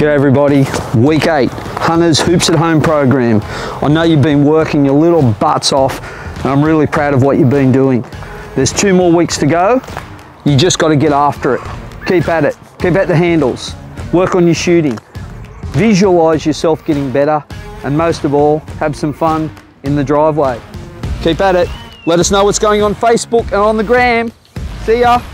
G'day everybody, week 8, Hunters Hoops at Home program. I know you've been working your little butts off and I'm really proud of what you've been doing. There's 2 more weeks to go. You just got to get after it. Keep at it, keep at the handles, work on your shooting, visualise yourself getting better, and most of all, have some fun in the driveway. Keep at it. Let us know what's going on Facebook and on the gram. See ya.